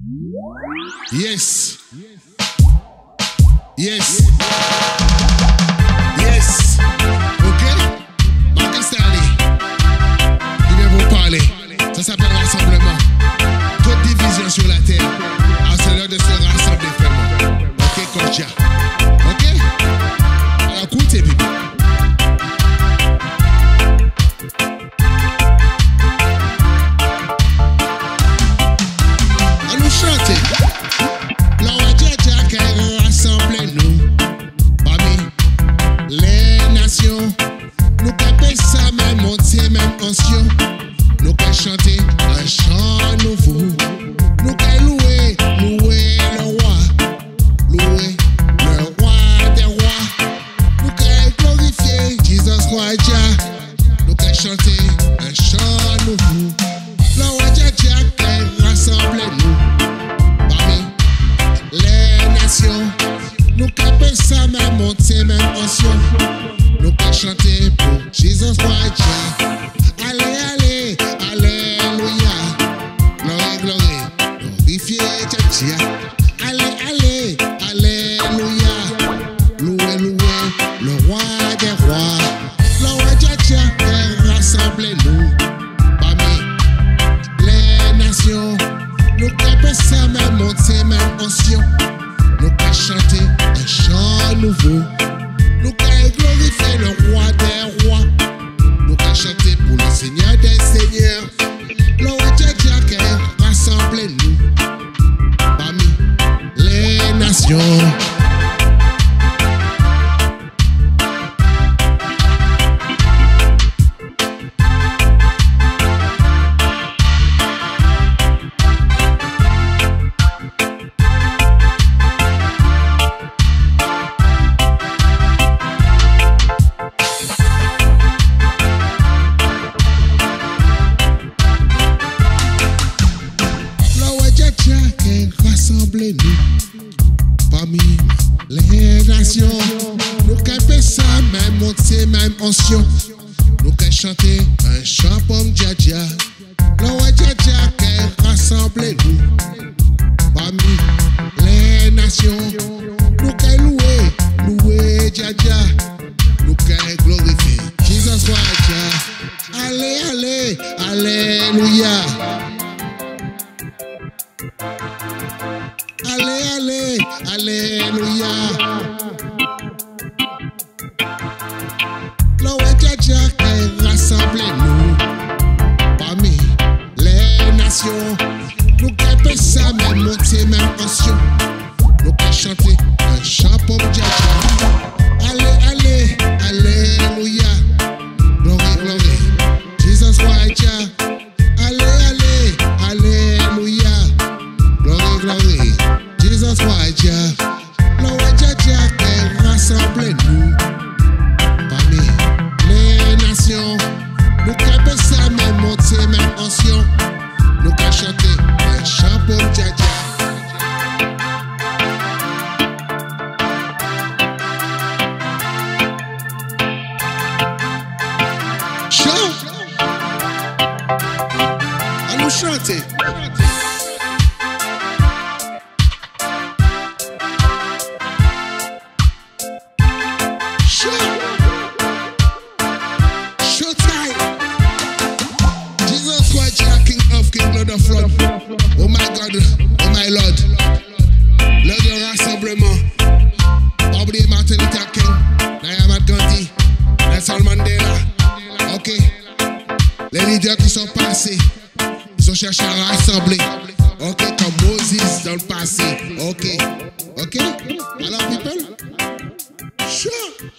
Yes. Yes. Yes. Ok? Marc installé. Il vient vous parler. Ça s'appelle rassemblement. Toute division sur la terre. Alors c'est l'heure de se rassembler vraiment. Ok, Kodja. Ok? Alors écoutez, bébé. À nous chanter. Rassemblez-nous parmi les nations. Nous capons ça, même monter, même ancien. Nous qu'à chanter un chant nouveau. Nous qu'à louer le roi. Louer le roi des rois. Nous qu'à glorifier Jesus Christ. Nous qu'à chanter un chant nouveau. Le roi Jah, rassemblez-nous parmi les nations. Nous capons ça, même monter, même ancien. Nous qu'à chanter pour Jesus Christ. Allez, allez, alléluia. Gloire, gloire, glorifier Jah. Allez, allez, alléluia. Louez, louez, le roi des rois. Le roi Jah, rassemblez-nous parmi les nations. Nous capons ça, même monter, même ancien. Nous qu'à chanter un chant nouveau. Nous qu'à glorifier le roi des rois. Nous qu'à chanter pour le Seigneur des seigneurs. Le roi Jah, rassemblez-nous parmi les nations. Rassemblez-nous parmi les nations. Nous capons ça, même monter, même ancien. Nous qu'à chanter un chant pour Jah. Le roi Jah, rassemblez-nous parmi les nations. Nous qu'à louer Jah. Nous qu'à glorifier Jesus Christ. Allez, allez, alléluia. Allez, allez, alléluia. Le roi Jah, rassemblez-nous parmi les nations. Nous capons ça, même monter, même ancien. Nous qu'à chanter un chant pour Jah. Allez, allez, alléluia. Gloire, gloire, Jesus Christ. Allez, allez, alléluia. Gloire, gloire, Jesus Christ. Le roi Jah, rassemblez-nous parmi les nations. Nous capons ça, même monter, même ancien. Nous qu'à chanter un chant pour Jah. Chant. À nous chanter. Muflon. Oh my God, oh my Lord. L'heure de rassemblement. Pas oublier Martin Luther King, Mahatma Gandhi, Nelson Mandela. Ok. Les leaders qui sont passés, ils ont cherché à rassembler. Ok, comme Moses dans le passé. Ok. Ok. Alors, people. Sure.